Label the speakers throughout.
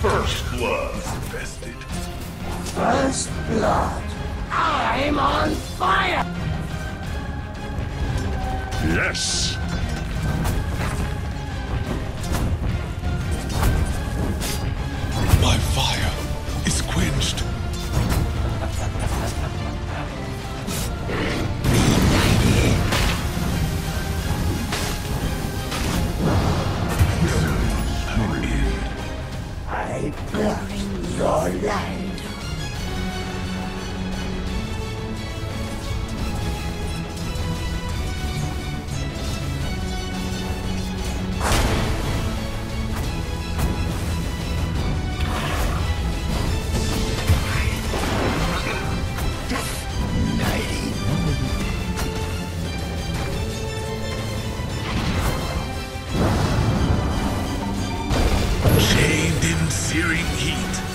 Speaker 1: First blood. Invested.
Speaker 2: First blood. I'm on fire!
Speaker 1: Yes!
Speaker 3: My fire is quenched.
Speaker 2: I burn your land.
Speaker 3: Chained in searing heat.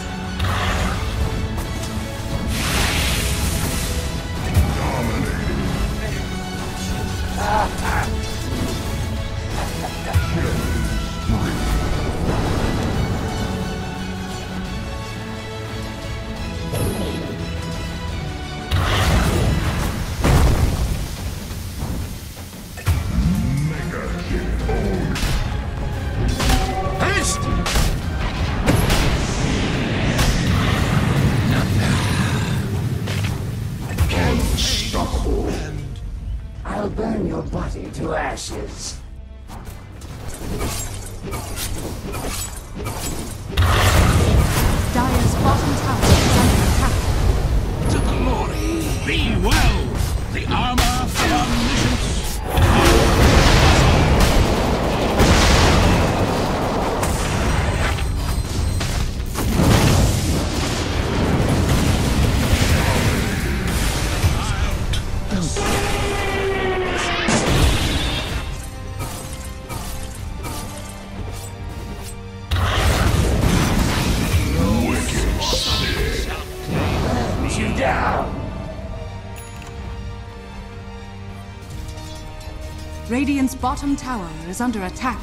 Speaker 2: I'll burn your body to ashes.
Speaker 4: Dire's bottom tower is under attack.
Speaker 3: To glory. Be well. The armor for omniscience.
Speaker 2: You down!
Speaker 4: Radiant's bottom tower is under attack.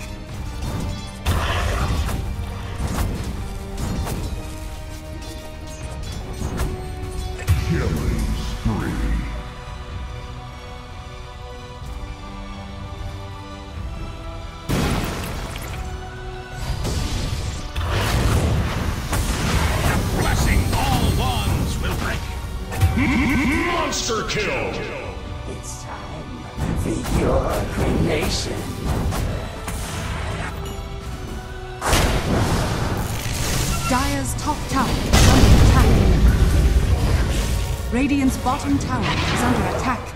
Speaker 1: Killing spree.
Speaker 3: Blessing all wands will break.
Speaker 1: Monster kill!
Speaker 2: It's time for your cremation.
Speaker 4: Dire's top tower is under attack. Radiant's bottom tower is under attack.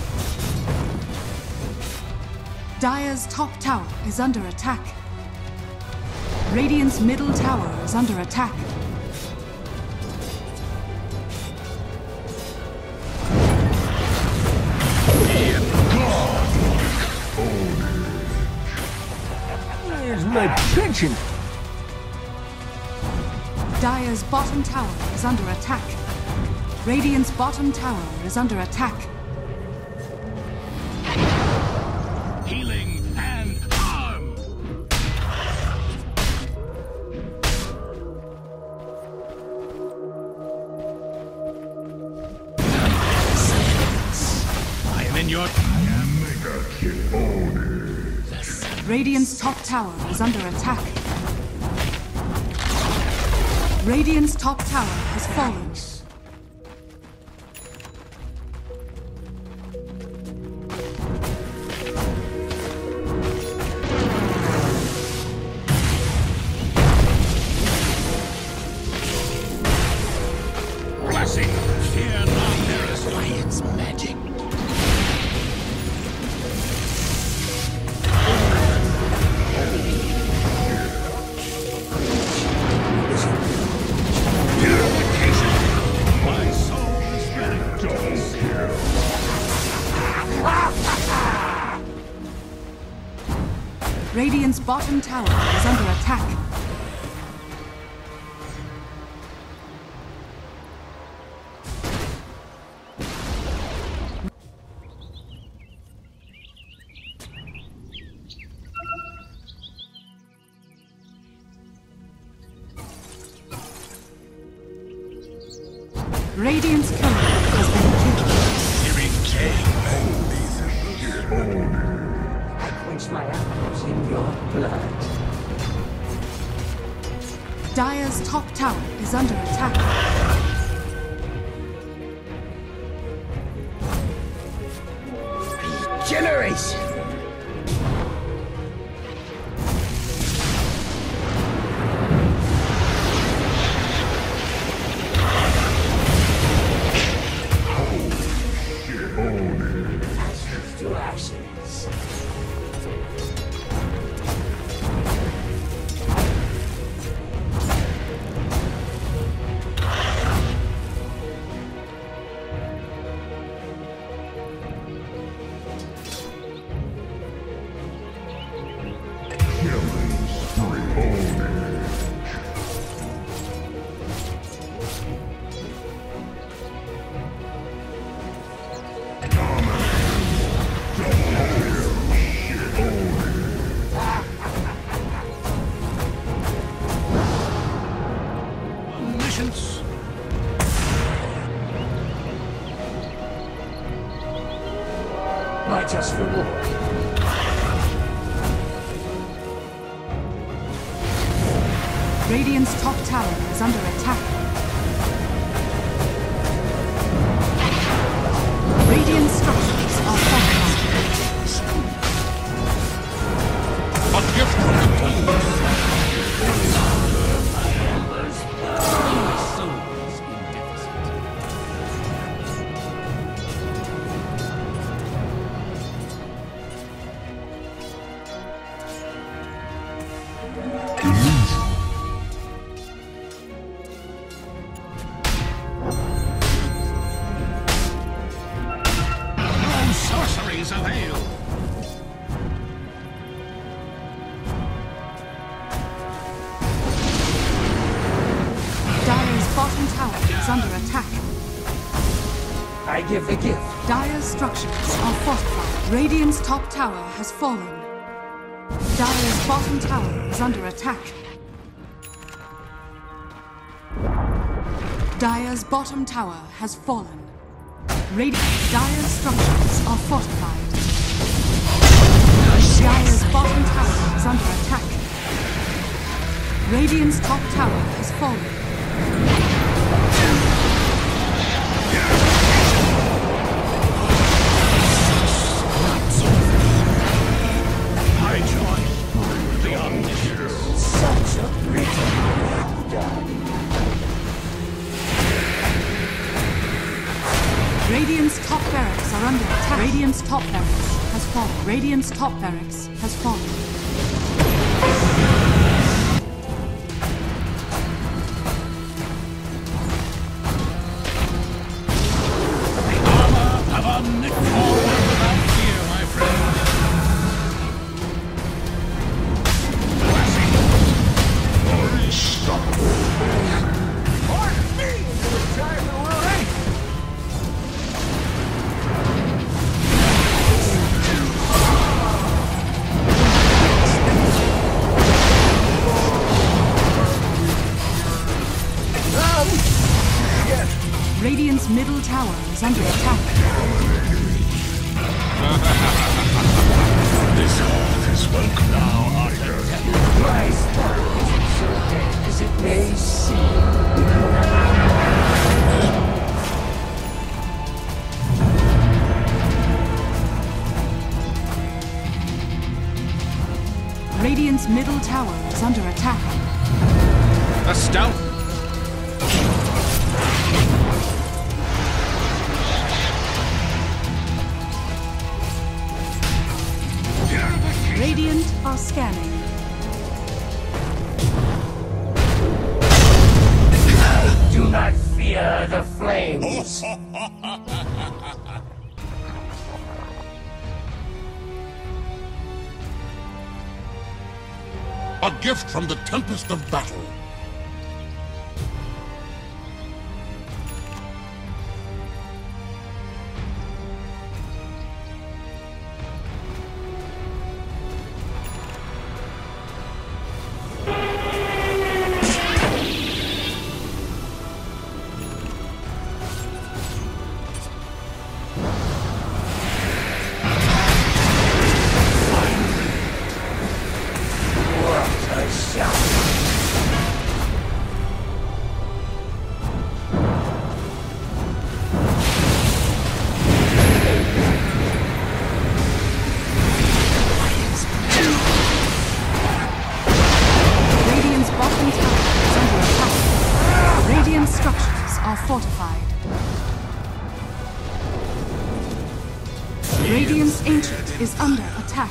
Speaker 4: Dire's top tower is under attack. Radiant's middle tower is under attack.
Speaker 5: Where's my pension?
Speaker 4: Dire's bottom tower is under attack. Radiant's bottom tower is under attack.
Speaker 3: Healing and harm. I am in your...
Speaker 1: Mega kill.
Speaker 4: Radiant's top tower is under attack. Radiant's top tower has fallen.
Speaker 3: Blessing. Fear not, there is Lion's magic. Purification. My soul is ready. Double kill.
Speaker 4: Radiant's bottom tower is under attack. Radiant's courier has been killed.
Speaker 2: I quench my arrows in your blood.
Speaker 4: Dire's top tower is under attack.
Speaker 2: Regeneration! Ashes to ashes.
Speaker 3: Omniscience.
Speaker 2: My just reward.
Speaker 4: Radiant's top tower is under attack. Radiant structures are fortified.
Speaker 3: A gift from the tempest.
Speaker 5: My soul is in deficit.
Speaker 3: No sorceries avail.
Speaker 4: Dire's bottom tower is under attack.
Speaker 2: I give the gift.
Speaker 4: Dire's structures are fortified. Radiant's top tower has fallen. Dire's bottom tower is under attack. Dire's bottom tower has fallen. Dire's structures are fortified. Dire's bottom tower is under attack. Radiant's top tower has fallen.
Speaker 3: I join the omniscience.
Speaker 2: Such a pretty done.
Speaker 4: Radiant's top barracks are under attack. Radiant's top barracks has fallen. Radiant's top barracks has fallen.
Speaker 3: The armor of omniscience. Forward without fear, my friend.
Speaker 4: Radiant's middle tower is under attack.
Speaker 3: This hearth is welcome now, Arthur.
Speaker 2: My spirit isn't so dead as it may seem.
Speaker 4: Radiant's middle tower is under attack.
Speaker 3: A stout.
Speaker 4: Radiant are scanning.
Speaker 2: Do not fear the flames.
Speaker 3: A gift from the tempest of battle.
Speaker 4: Radiant's Ancient is under attack.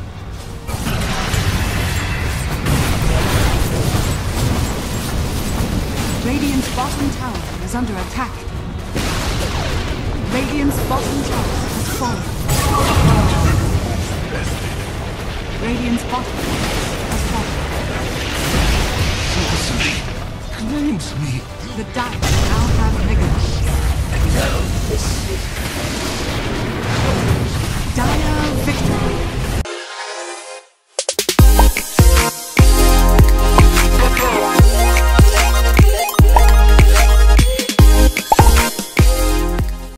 Speaker 4: Radiant's bottom tower is under attack. Radiant's bottom tower has fallen. Radiant's bottom has fallen.
Speaker 3: Sorcery claims me.
Speaker 4: The Dire now have Mega.